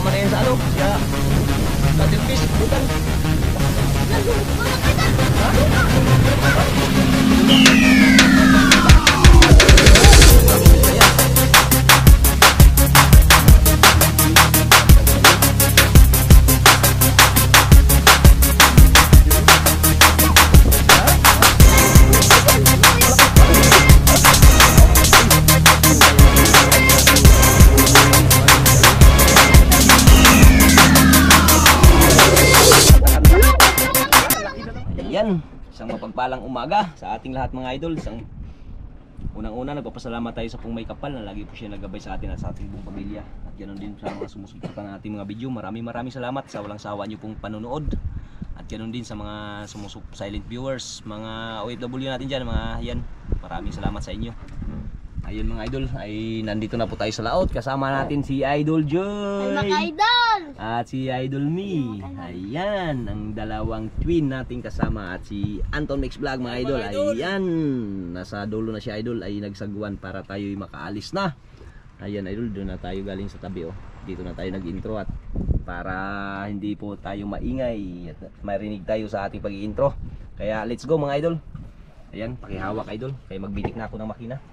Kasama na yan sa ano? Kaya, Cuttlefish, bukan. Yan, isang mapagpalang umaga sa ating lahat mga idol. Unang-una nagpapasalamat tayo sa pong may kapal na lagi po siya nagabay sa atin at sa ating buong pamilya. At ganoon din sa mga sumusuporta ng ating mga video. Maraming salamat sa walang sawa niyo pong panonood. At ganoon din sa mga silent viewers, mga OFW natin dyan, mga yan. Maraming salamat sa inyo. Ayun mga idol, ay nandito na po tayo sa laot. Kasama natin si Idol Joy. Ay mga idol! At si Idol Me. Ayan, ang dalawang twin nating kasama. At si Anton Mix Vlog mga idol. Ayan, nasa dulo na si Idol ay nagsagwan para tayo'y makaalis na. Ayan idol, doon na tayo galing sa tabi oh. Dito na tayo nag-intro at para hindi po tayo maingay at marinig tayo sa ating pag-i-intro. Kaya let's go mga idol. Ayan, pakihawak idol. Kaya magbitik na ako ng makina.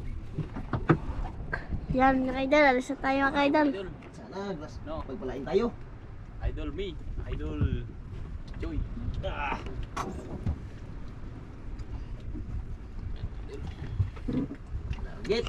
Yan mga idol, alis na tayo mga idol. Sana, pagpalain tayo. Idol Me, Idol Joy. Get.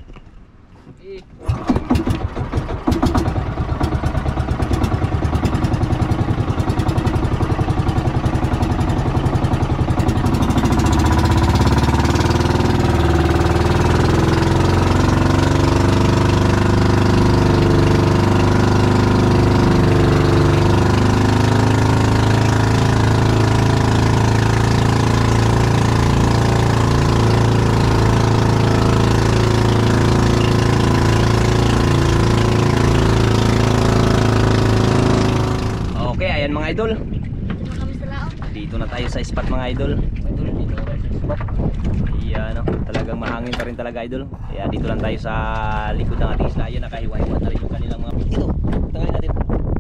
Idol, dito na tayo sa spot mga idol. Dito na tayo sa spot. Ayan, no? Talagang mahangin pa rin talaga idol. Kaya dito lang tayo sa likod ng ating isla. Ayan, nakahiwa-hiwa na rin yung kanilang mga... Ito, tanggalin natin.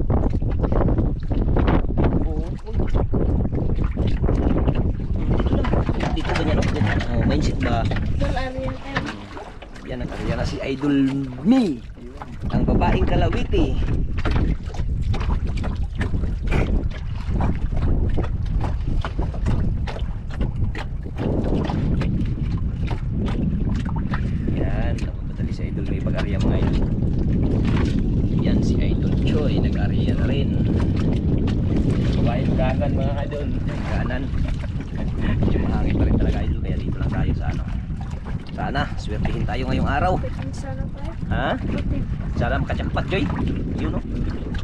Dito ba niya, no? Oh, mindset ba? Yan, nakariya na si Idol Me, ang babaeng Kalawiti. Kanan mga idol, kanan. Medyo mahangin pa rin talaga idol, kaya dito lang tayo sa ano. Sana, swertihin tayo ngayong araw. Ha? Sana makachakpat Joy. Yun no.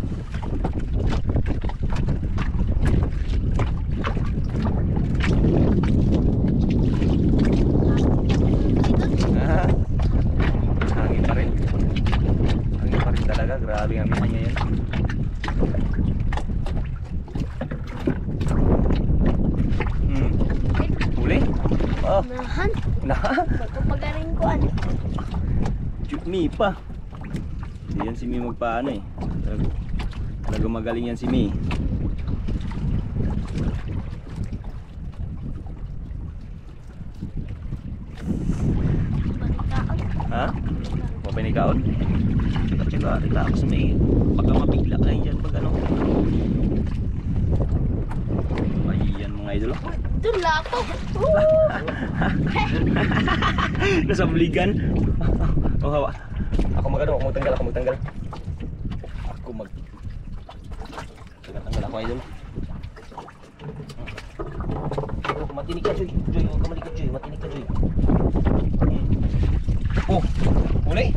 Hangin pa rin. Hangin pa rin talaga, grabe ang hangin niya yan. Oh. Nahan. Nahan. Magpapagaling ko ano. Mi pa. Yan si Mi magpaano eh. Talagang magaling yan si Mi. Panikaon. Ha? Papanikaon? Tsaka relax may pagka mabigla ka yan pag ano. Ayan mga idol. Doon lapo. Nasa buligan. Oh, hawa. Ako magano, ako magtanggal. Ako tanggal ako idol. Oh, matinig ka Joy. Joy, huwag ka malikot Joy. Matinig ka Joy. Oh, huli.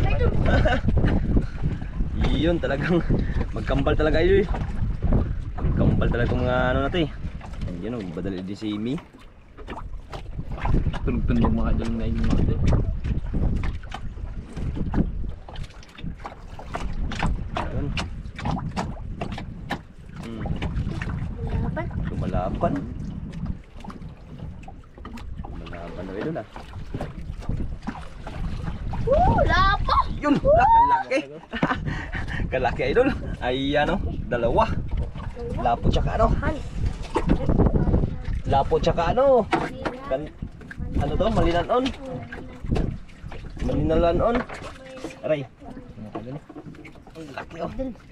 Yun talagang magkambal talaga Joy. Magkambal talaga mga ano natin. Yan o, badali din si Mi. Tunog-tunog mga idol na yung mga idol. Ayun. Lumalaban. Lumalaban na rin ah. Lapo! Yun! Laki! kalaki idol. Ay ano, dalawa. Lapo tsaka ano? Lapo tsaka ano? Ano to? Malinanon? Malinanon? Aray. Ang laki oh.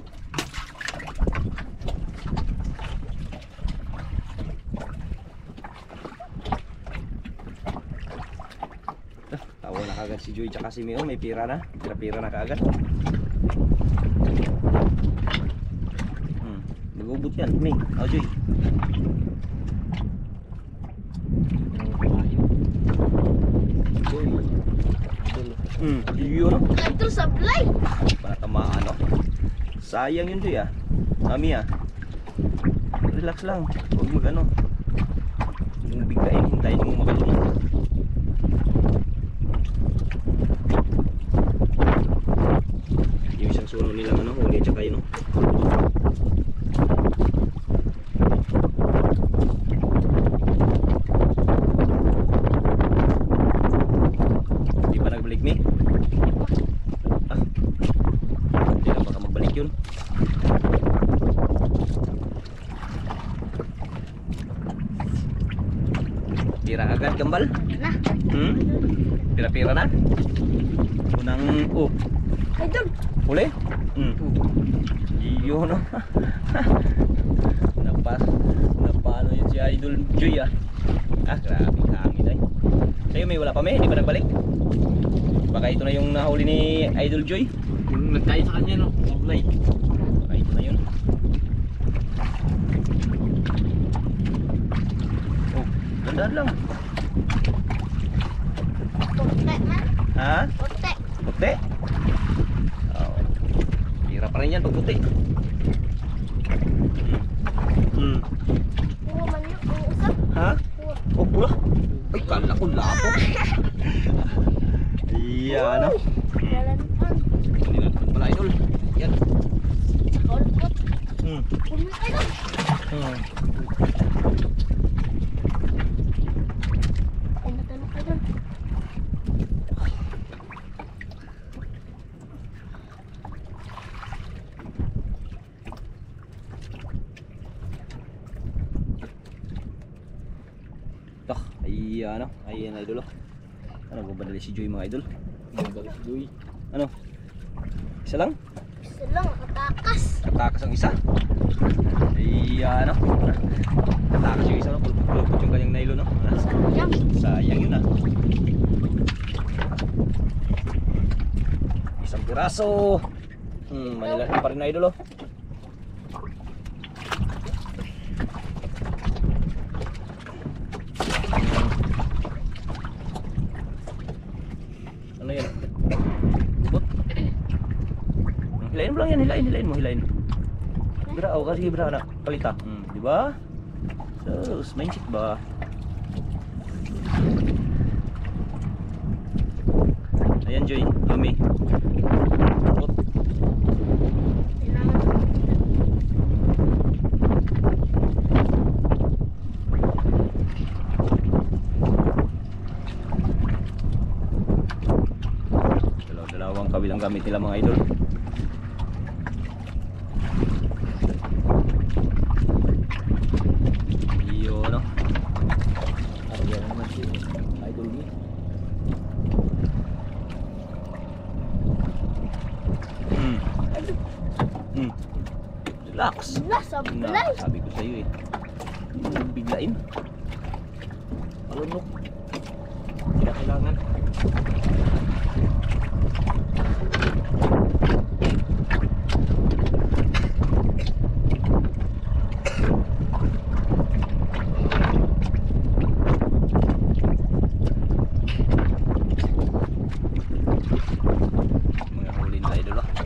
Tawa na kagad si Joy tsaka si Mio. May pira na. Pira-pira na kagad. Magubot yan, May. Oh, Joy. Yun. Ito sablay. Para tamaan, no? Sayang yun, Joy, ah. Mami, ah. Relax lang. Huwag mag, ano. Huwag bigkain. Hintayin mo makalunod. Yung isang suno nilang, ano, huli tsaka yun, no? Di ba nagbalik, Mi? Ah. Hindi lang baka magbalik yun. Pira agad, Gambal? Na. Pira-pira na? Unang, oh, Idol. huli? Iyo, no? Napano yun si Idol Joy, ah. Ah, grabe, hangin ay. Sa'yo may wala pa, May? Di ba nagbalik? Baka ito na yung nahuli ni Idol Joy. Yung nagtayo sa kanya, no? Offline. Baka ito na yun. Oh, gandaan lang. Puti man. Ha? Puti. Puti? Oo. Hira pa rin yan pag puti. Puro man yun. Puro usap. Ha? Puro. Oh, pula. Ay, kala ko lapo. Iya, ano? Galantan. Nilalapad pala, Idol. Yan. Kolpot. Hmm. Puno idol. Hmm. Ay, natanong idol. Tok, ay ano? Ay yan, Idol. Ano gumabali si Joy, mga Idol? Magaling si Joy. Ano? Isa lang? Isa lang. Nakatakas. Katakas ang isa. Ay ano? Katakas yung isa, no? Pulpot yung kanyang nylon, no? Sayang. Sayang yun, ah. Isang piraso. Manilaki pa rin, Idol, oh. Ano yan? Bubot? Hilain mo lang yan, hilain mo, hilain. Bira, oh, kasi bira na, palita. Di ba? So, mindset ba? Ayan, Joy, Lumi. Bubot. Kailangan. Dalawang kabilang gamit nila, mga Idol. Iyo, no? Arya naman si Idol ni. Relax. Wala, sablay. Sabi ko sa iyo, eh. Biglain. Malunok. Tidak kailangan. Mga huli na, Idol, oh.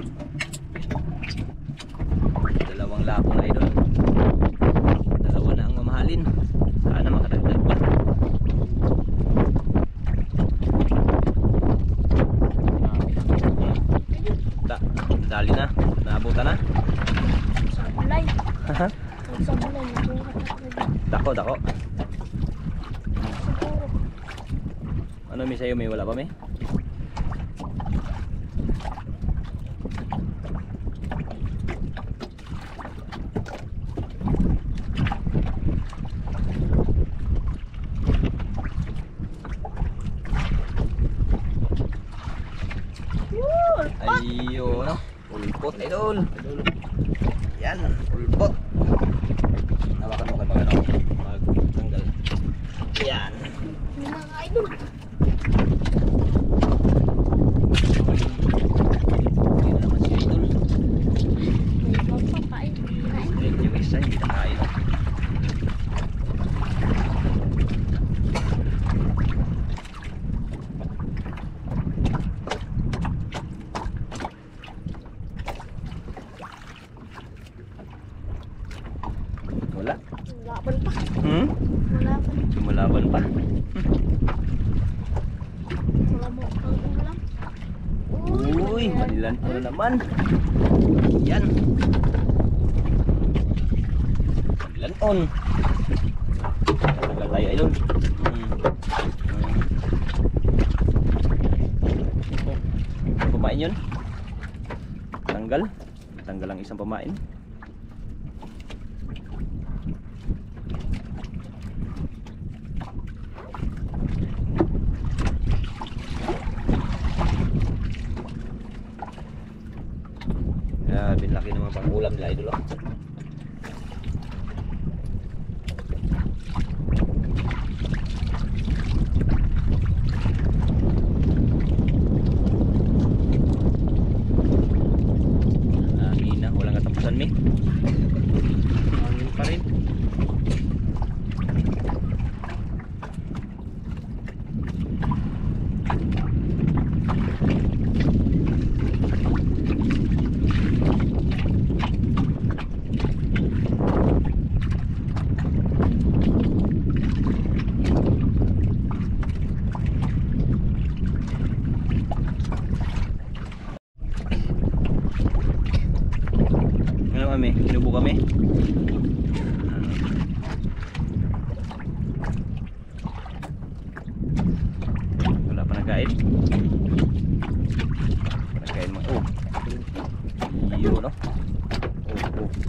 Dalawang lapo na, Idol. Dalawa na ang mamahalin. Sana makadagdag pa. Dali na. Naabutan na. Sablay. Ang sablay. Nakuha ka. Dako, dako. Siguro. Ano, may sa'yo? May wala pa, may? Pulpot idol. Yan, pulpot. Hawakan mo kay magano. Magtanggal. Yan. Yung mga idol. Hindi na naman si idol. May papakain. Yung isa hindi na kain. Wala. Laban pa. Hmm? Wala pa. Lumalaban pa. Wala mo ang ulam. Uy, manilan ko na naman. Yan. Manilan on. Tagal tayo idol. Ano pamain yun? Tanggal. Tanggal ang isang pamain. Binlaki naman pang ulam nila idol. Hangin na, walang katapusan mi. Hangin pa rin. Ano kami? Sinubo kami? Wala pa nagkain? Nagkain mo. Oh. Yun no? Oh, oh.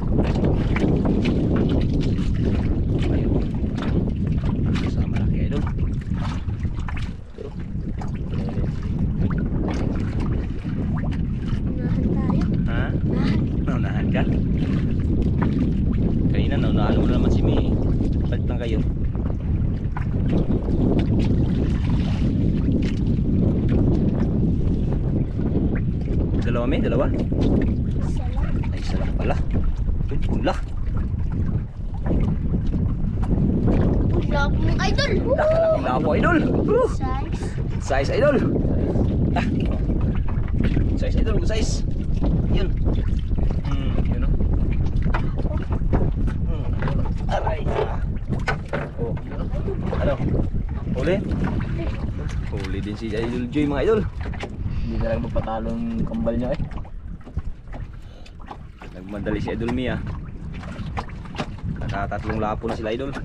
Ayun. Sa malaki idol. Pero. Unahan tayo. Ha? Unahan. Naunahan ka? Kanina naunahan mo na naman si May. Balik lang kayo. Dalawa May? Dalawa? Isa lang. Ay, isa lang pala. Uy, pula. Wala akong idol. Nakakakila po idol. Size. Size idol. Ah. Size idol, good size. Yun. Yun o. Aray. Oh, yun o. Ano? Huli? Huli din si Idol Joy mga idol. Hindi na lang magpatalo yung kambal niya eh. Nagmadali si Idol Mia. Nakatatlong lapo na sila idol.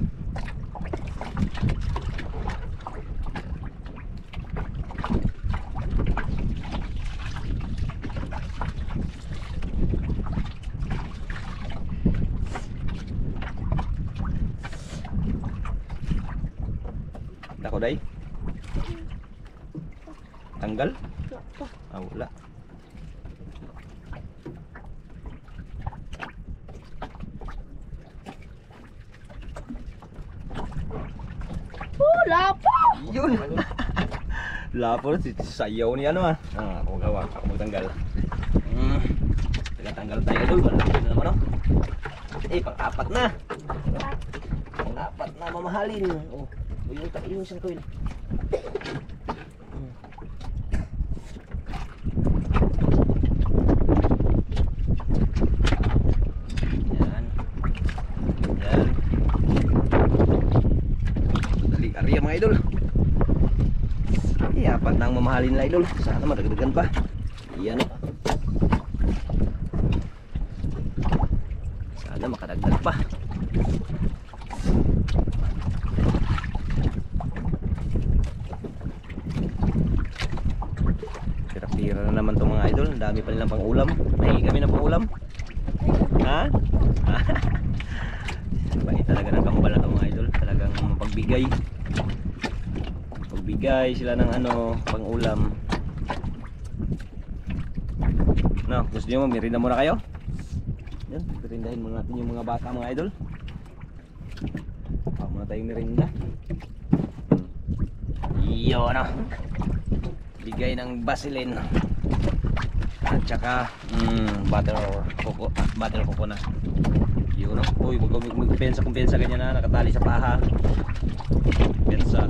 Dako day. Tanggal? Ah, wala. Wala pa. Yun. Lapo na sayaw ni ano ah. Ako gawa, ako magtanggal. Tanggal tayo idol, malapit na naman oh. Eh, pang-apat na. Pang-apat na mamahalin. Oh, yung isang coil. Yan. Yan. Dali karya mga idol. Eh, apat na ang mamahalin na idol. Sana madagdagan pa. Yan oh. Sana makadagdag pa. Tira-tira na naman itong mga idol. Ang dami pa nilang pang ulam. Nahingi kami ng pang ulam. Ha? Bait talaga ng kambal na itong mga idol. Talagang mapagbigay. Pagbigay sila ng ano, pang ulam. No? Ano, gusto niyo merinda muna kayo? Yan, merindahin muna natin yung mga bata mga idol. Baka muna tayong merinda. Iyo ano. Bigay ng Vaseline. At saka butter coconut. Yun no. Uy, magpensa ganyan na nakatali sa paha. Pensa.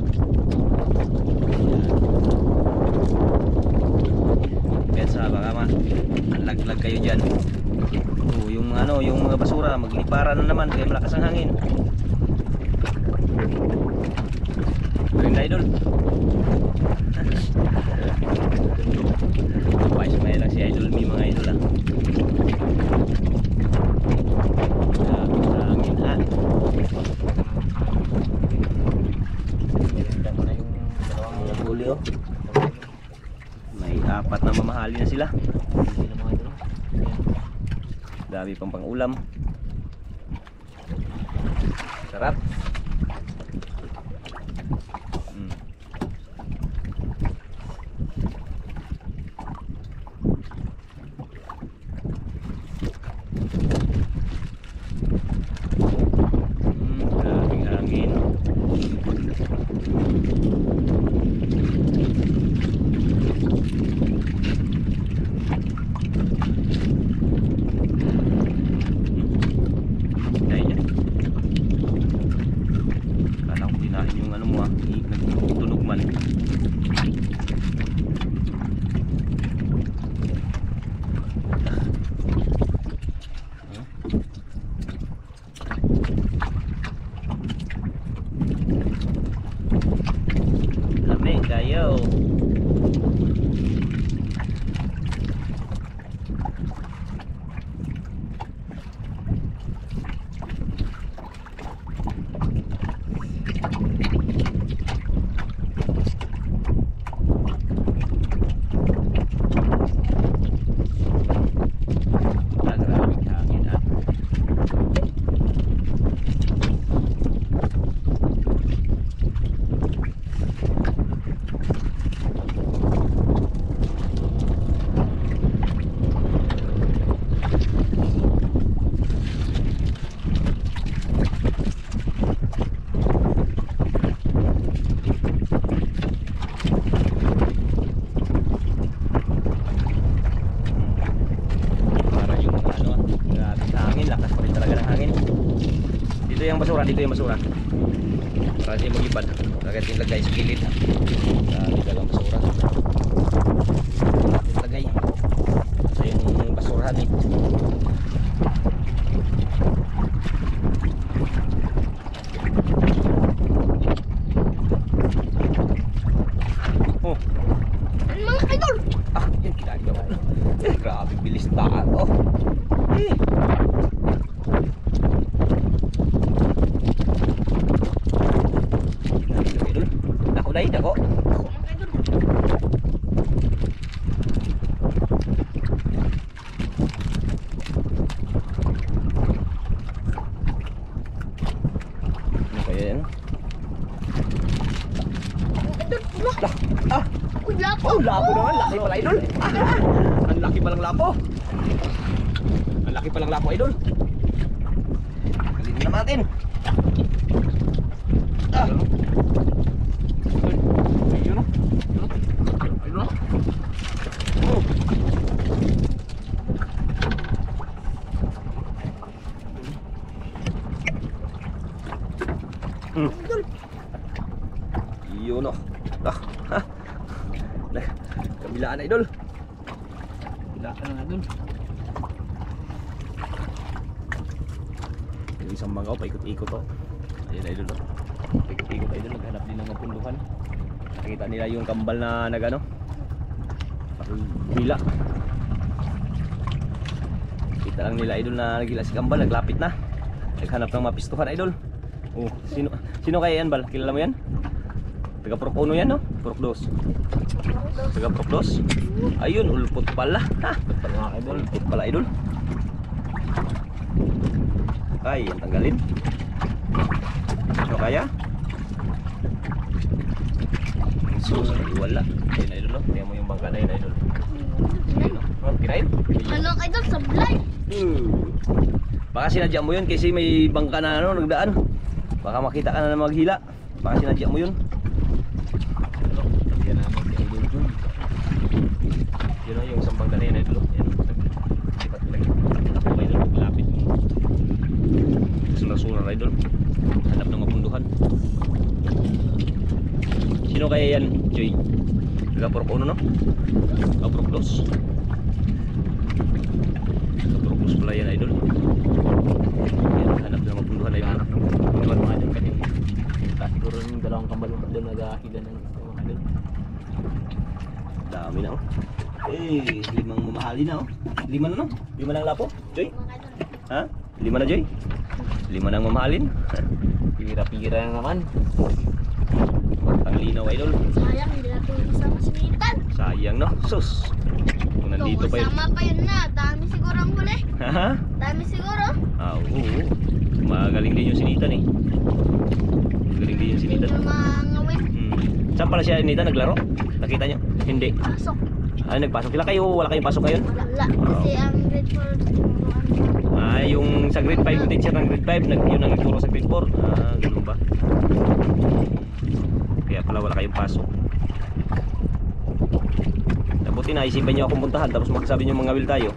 Pensa baka laglag kayo diyan. Yung ano, yung mga basura magliparan na naman kaya malakas ang hangin. Mga idol. Wise pa lang si Idol Mi mga idol ah. Hangin ah. Ganda mo na yung dalawang huli oh. May 4 na mamahali na sila. Dami pang pang-ulam. Sarap. Daming hangin. Kala ko dinahin yung ano mo ah, nagtunog man. Lamig kayo. Maraming hangin ah. Para yung ano, grabe sa hangin, lakas pa rin talaga ng hangin. Dito yung basura, dito yung basura. Para di mag-ibad, agad yung lagay sa gilid. Grabe talagang basura. Yung lagay. Sa yung basurahan eh. Oh, Mga idol! ah, yan ginagawa. Grabe bilis taan. Oh. Eh. Idol, dako dai, dako. Ako mga idol. Ano kaya yan? Mga idol, wala. Ah, Uy, lapo. oh, lapo naman. Laki pala, idol. Ah, ang laki palang lapo. Ang laki palang lapo, idol. Galin na natin. Ah. Ayun, oh. Ayun, oh. Oh. Idol. Yun, oh. Ah, ha. Kabilaan na, idol. Kabilaan na, idol. Yung isang mangaw, paikot-ikot to. Ayun, idol, oh. Paikot-ikot, idol. Naghanap din ng pundukan. Nakita nila yung kambal na nagano. Bila. Kita lang nila, idol, na nagila si kambal. Naglapit na. Naghanap ng mapistuhan, idol. Oh, sino kaya yan, Bal? Kilala mo yan? Taga Prok 1 yan, no? Prok 2. Taga Prok 2. Ayun, ulpot pala. Ha? Ulpot pala, idol. Ay, yan tanggalin. So kaya? So, wala. Ayun, idol, no? Tingnan mo yung bangka na yun, idol. Ayun, no? Oh, kirain? Ano ka idol? Sablay. Baka sinadya mo yun kasi may bangka na ano, nagdaan. Baka makita ka na maghila. Baka sinadya mo yun. Yan naman si Idol Jun. Yun o, yung isang bangka na yun, idol. Yan, sipat mo lagi. Ako, idol, lapit mo. Sunar-sunar, idol. Hanap ng mapunduhan. Sino kaya yan, Joy? Kapurok uno, no? Kapurok dos? Kapurok dos pala yan, idol. Yan, hanap ng mapunduhan, idol. Hanap ng pagkakuan mga idol kasi kita siguro yung dalawang kambalong doon nag-ahila ng mga idol. Dami na, oh. Eh, 5 mamahali na, oh. 5 na, no? 5 na ang lapo, Joy? Ha? 5 na, Joy? 5 na ang mamahalin. Pira-pira na naman. Ang linaw, idol. Sayang, hindi natin kasama si Nathan. Sayang, no? Sus. Kung nandito pa yun. Kasama pa yun na. Dami siguro ang huli. Haha. Dami siguro. Ah, oo. Magaling din yung sinitan, eh. Magaling din yung Hindi sinitan. nyo mangawin. Saan pala siya nita naglaro? Nakita nyo? Hindi. Pasok. Ah, nagpasok sila kayo. Wala kayong pasok ngayon? Wala. Kasi ang grade 4, Ah, yung sa grade 5, yung teacher ng grade 5, yun ang nagturo sa grade 4. Ah, ganun ba? Kaya pala wala kayong pasok. Nabuti na, isipan nyo akong puntahan, tapos magsabi nyo mga will tayo.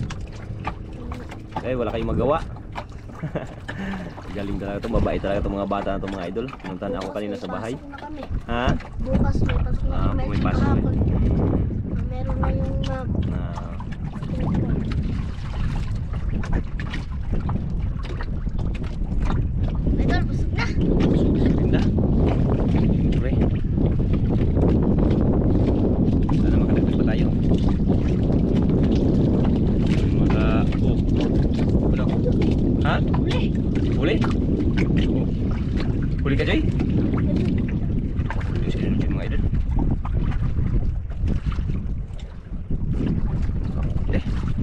Eh, wala kayong magawa. Galing talaga ito, mabait talaga itong mga bata na itong mga idol. Pinuntahan ako kanina sa bahay. Ha? Bukas may pasok na Ah, kami. may pasok na. Kahapon. Meron na yung map. Ah, Idol, busog na. ganda. Siyempre. Sana makadagdag pa tayo. Mga... Oh. Ano? Ha? Uli. Huli? Oh. Huli ka, Joy? Huli sila ng mga idol. Eh.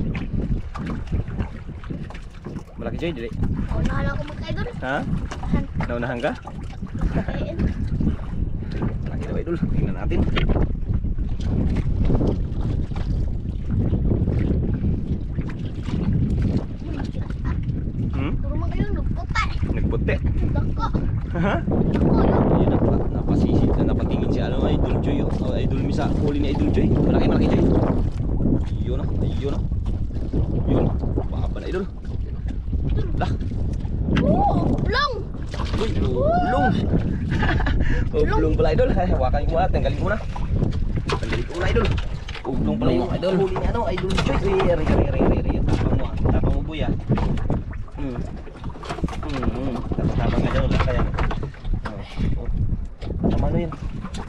Malaki, Joy, dili. Unahan ako mag-idol. Ha? Naunahan ka? Kain. Malaki daw, idol. Tingnan natin. Puro mga yun, nagputa. Nagputi. Dako. Ha? Dako yun. Ayun, napasisid na napatingin si ano, Idol Joy. Oh, Idol Misa. Huli ni Idol Joy. Malaki, malaki, Joy. Ayun na. Ayun na. Yun. Baba na, Idol. Lah. Long. Uy, ulong. Ulong pala, Idol. Hawakan ko muna. Tanggalin ko muna. Tanggalin ko muna, Idol. Ulong pala yung Idol. huli ni ano, Idol Joy. Eri. Tapang mo. Tapang mo, buya. Tapang nga dyan. Wala kaya. Oh. Tama na yun.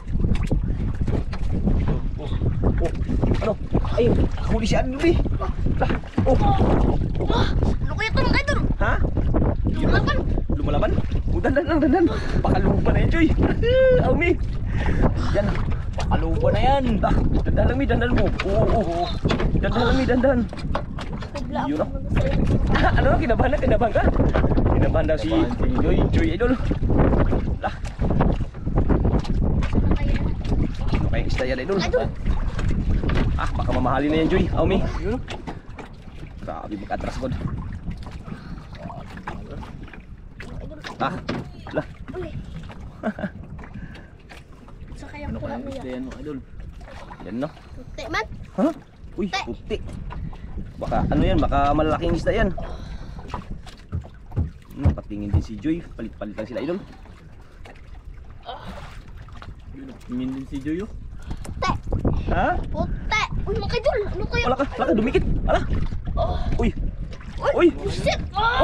Ano? Ay, huli si Adol, eh. Oh. Ano kaya ito mga idol? Ha? Lumalaban. Lumalaban? Oh, dandan. Pakaluban na yan, Joy. Aumi. Yan. Pakaluban na yan. Dandan lang, Mi. Dandan mo. Oo. Dandan lang, Mi. Dandan. Bigla Yun ako na. mag-sayo. Ano? Kinabahan na? Kinabahan ka? Kinabahan daw si Joy. Joy, Idol. Lah. Ano kayang isda yan, Idol? Idol. Ah, baka mamahalin na yan, Joy. Aumi. Grabe, mag-atras ko. Ah, lah. Uli. Sa kaya Ano pula kaya mo isda yan. yan mga idol? Yan, no? Puti man. Ha? Uy, puti. Baka ano yan, baka malaking isda yan. Patingin din si Joy, palit-palit lang sila, Idol. Tingin din si Joyo. Puti. Ha? Puti. Uy mga idol. Ano kaya? Wala ka, dumikit. Ala. Uy. Uy. Shit.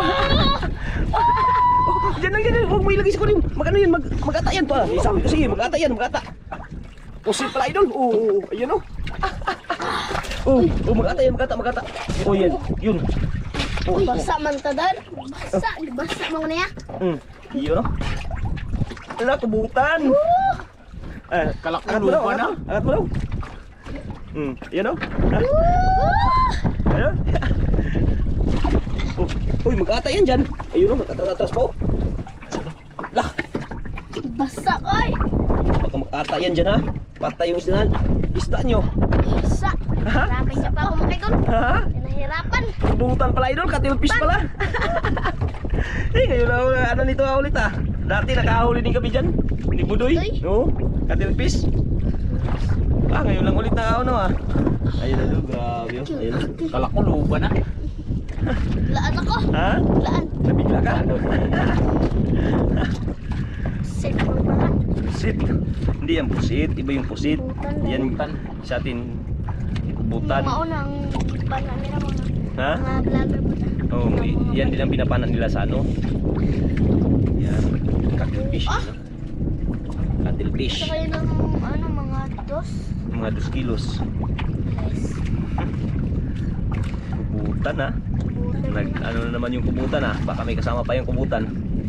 Diyan lang. Huwag mo ilagay sa kunin. Mag-ano yan, mag-ata yan to. Sabi ko sige, mag-ata yan, mag-ata. Pusit pala, Idol. Oo, ayun o. Mag-ata yan, mag-ata. Oh, yan, yun. Basa man tadar. Basa mga na yan. Yun o. Ala, kubutan. Kalakkan Angat mo daw, lupa na. angat mo daw. Yan o. Ayun. Uy, mag-ata yan dyan. Ayun o, mag-atras pa o. Lah, Basa oy. baka mag-ata yan dyan ha. Patay yung isda nyo. Basa. Hirapan niya pa ako mga idol. Ha? Nahirapan. Butan pala idol, katilpis pala. Eh, ngayon na ano nito ulit ah. Dati nakahuli din kami dyan. Ni Budoy. Budoy? No? Katilpis. Ah, ngayon lang ulit na ano ah. Ayun idol, grabe oh. Ayun. Kala ko luba na. Laan ako. Ha? Laan. Nabigla ka? Safe mo pala. Pusit. Hindi yan pusit, iba yung pusit. Butan lang. Yan sa atin kubutan. Maunang bana nila Ha? mga vlogger po na. Oh, yan din ang pinapanan nila sa ano. Yan, cuttlefish. Ah! Cuttlefish. Saka yun ang ano, mga dos. Mga 2 kilos. Guys. Kubutan ha. Butan Ano na naman yung kubutan ha. Baka may kasama pa yung kubutan.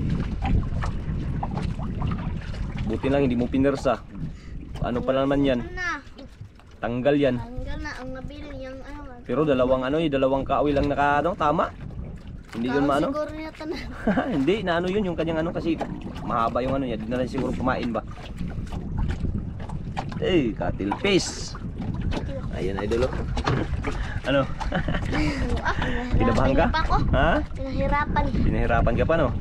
Buti lang hindi mo pinersa. Ano pa naman yan? na. Tanggal yan. Tanggal na ang nabili yung ano. Pero dalawang kaaway lang naka ano, tama. Hindi yun maano. Siguro niya tanan. Hindi, na ano yun yung kanyang ano kasi mahaba yung ano niya. Di na lang siguro kumain ba. Eh, cuttlefish. Ayan idol oh. Ano? Kinabahan ka? Pa ako. Ha? Pinahirapan. Pinahirapan ka pa no?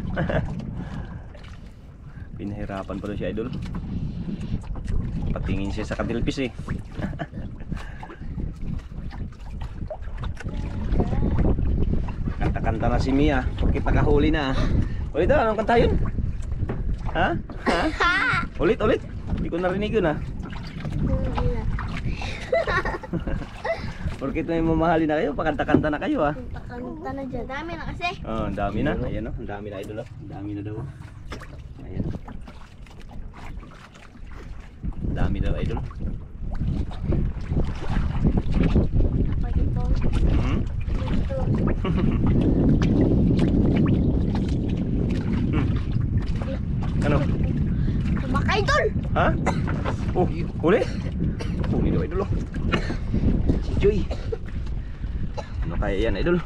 Pinahirapan pa daw si idol. Patingin siya sa cuttlefish eh. Kanta-kanta na si Mia. Porque nakahuli na. Ulit na, anong kanta yun? Ha? Ha? Ulit. Hindi ko narinig yun ha. Porque may mamahali na kayo, pakanta-kanta na kayo ha. Kanta na dyan. Dami na kasi. Oh, ang dami na. Ayan oh, ang dami na idol oh. Ang dami na daw. Ayan. Ang dami daw idol. Pag ito. Hmm? Ito. Ano? Kumakay idol. Ha? Oh, huli? Huli daw idol oh. Si Joy. Ano kaya yan idol?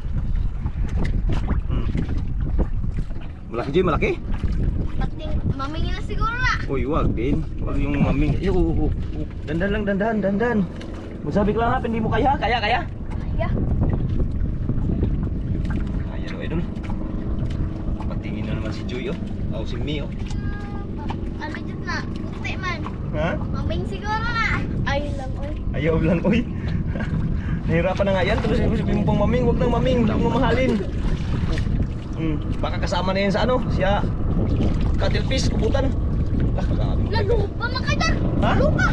Malaki Joy, malaki? Pating mamingin na siguro na. Uy, wag din. Wag yung maming. Dandan lang, dandan. Masabi ko lang ha, hindi mo kaya. Kaya. Yeah. Ayan o idol. Patingin na naman si Joy oh. O si Mi oh. Ano dyan na? Puti man. Ha? Maming siguro na. Ayun lang oy. Ayaw lang oy. Nahirapan na nga yan. Tapos sabihin mo pang maming. Huwag nang maming. Huwag mo mamahalin. Baka kasama na yan sa ano. Siya. Cuttlefish. Kubutan. Ah, grabe. Lupa makadar. Ha? Lupa.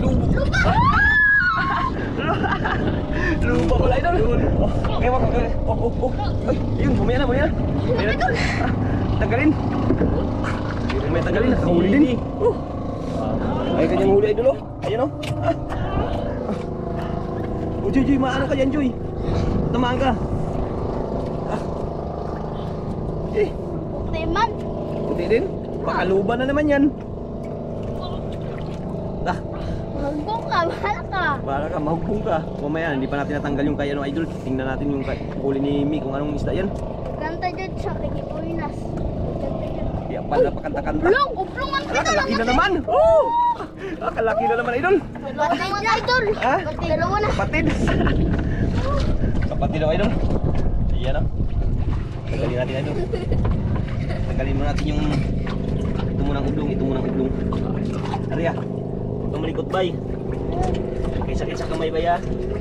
Lupa pala idol. Okay, wag. Ay, yun. Bumaya na. Bumaya na. Tagalin. May tagalin. Nakahuli din. Ay, kanyang huli idol oh. Ayan oh. Oh, Joy, maano ka dyan, Joy? Tamaan ka. Puti man. Puti din. Pakaluban na naman yan. Magbong ka. Bahala ka. Baka ka, mahugbong ka. Mamaya, hindi pa natin natanggal yung kay ano idol. Tingnan natin yung huli ni Mi kung anong isda yan. Kanta dyan siya. Kaya Purinas. Di pala pakanta-kanta. Uplong ang Kalaki na naman. Oh! Kalaki na naman idol. Kapatid na idol. Ha? Dalawa na. Kapatid. Kapatid daw idol. Ayan o. Tagalin natin idol. Tagalin mo natin yung ito mo ng ublong. Ari ah. Huwag kang malikot bay. Sakit sa kamay bay ah.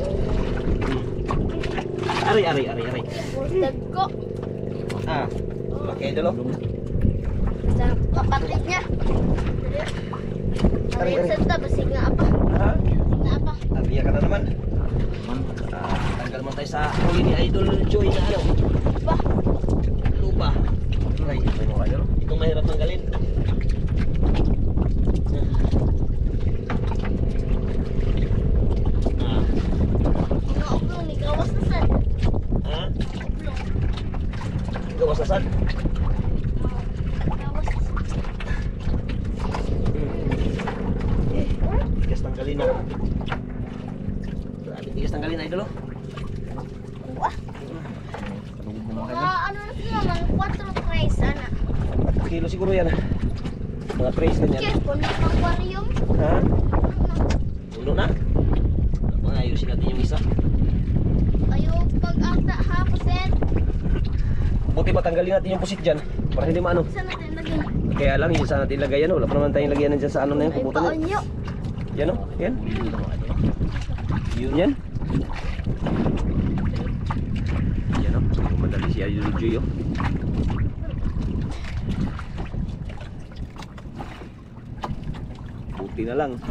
Ari. Bustad ko. Ah. Laki idol o. Sa kapatid niya. Ari. Santa, basig nga apa. Ha? Basig nga apa. Ariya ka na naman. Tanggal mo tayo sa huli ni Idol Joy na ano. Lupa. Ay, itong mahirap tanggalin. Mga uplong ni gawas na sad. Ha? Uplong. Gawas na sad. Gawas na sad. Tigas tanggalin na. Grabe, tigas tanggalin na Idol oh. Wah. Ano na sila man 4 trays ana. 4 kilo siguro yan. Mga trays na yan. Kaya puno ng aquarium. Ha? Puno na. Ayusin natin yung isa. Ayaw pag-ata ha, puset. Buti patanggalin natin yung pusit dyan. Para hindi maano. Saan natin lagay? Kaya lang, yung saan natin ilagay yan. Wala pa naman tayong lagyan dyan sa ano na yung Ay, kubutan yan. paonyo. Yan o, yan. Yan. Yan o, madali si Idol Joy o. Buti na lang.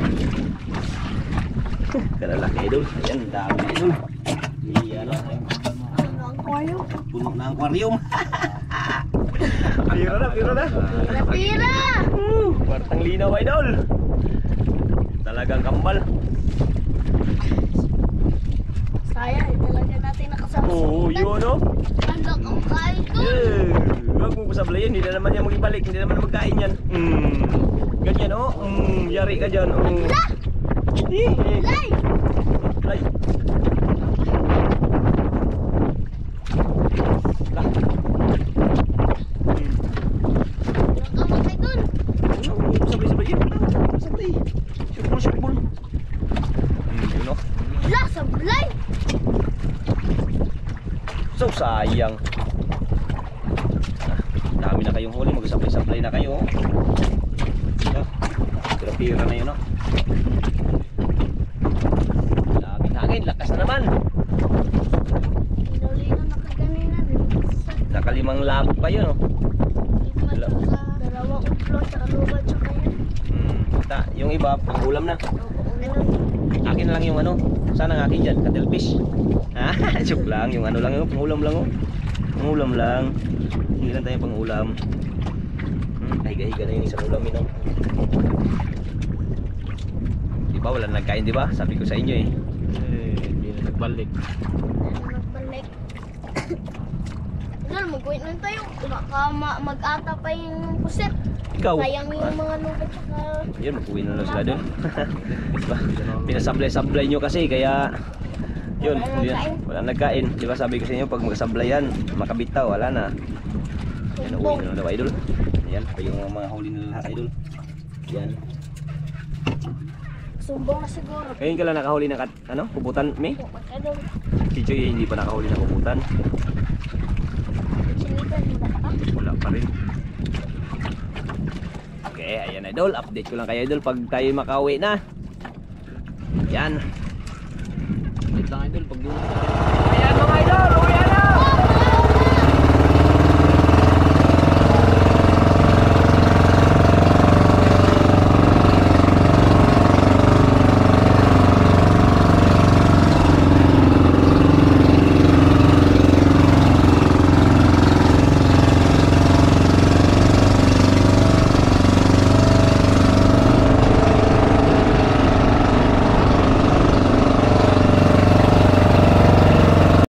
Kalalaki Idol. Ayan, dami Idol. Yan o. Ano ang kwayo? Puno na ang aquarium. Pira na, pira na. Natira! Kwartang linaw Idol. Talagang kambal. Sayang, talaga natin nakasama sa Oo, ulan. yun o. Anak ang kain ko. Huwag mo pasablayan, hindi na naman yan mag-ibalik, hindi na naman magkain yan. Ganyan o, yari ka dyan. Lay! Lay. Lah. Nakamatay dun. Sabay-sabayin. Sabay. Shootball, shootball. Yun o. La, sablay! So sayang. Dami na kayong huli, mag-supply na kayo. Pira-pira na yun o. Daming hangin, lakas na naman. Lino na kaganina rin. Nakalimang labo kayo no. Dalawang uplo, tsaka lubad, tsaka yan. Yung iba, pang ulam na. Akin na lang yung ano. Sana ang akin dyan, cuttlefish. Joke lang, yung ano lang yun, pang ulam lang oh. Pang ulam lang. Hindi lang tayo pang ulam. Higa-higa na yung isang ulamin oh. Di ba, wala nagkain di ba? Sabi ko sa inyo eh. Hindi na nagbalik. Nagbalik. Idol, mag-wait lang tayo. Baka mag-ata pa yung puset. Ikaw? Sayang yung mga lubad, tsaka... Yun, mag-uwi na lang sila doon. Diba? Pinasablay-sablay nyo kasi, kaya... Yun, wala nagkain. Di ba sabi ko sa inyo, pag magkasablayan, makabitaw, wala na. Yan, uwi na lang daw, Idol. Ayan, pa yung mga huli na lahat, Idol. Yan. Sumbong na siguro. Ngayon ka lang nakahuli ng ano, kubutan, May? Idol, Si Joy hindi pa nakahuli ng kubutan. sinitan, hindi na ka. Wala pa rin. Okay, ayan Idol. Update ko lang kayo Idol pag tayo makauwi na. Yan. Wait lang idol, pag dulo. Ayan mga Idol.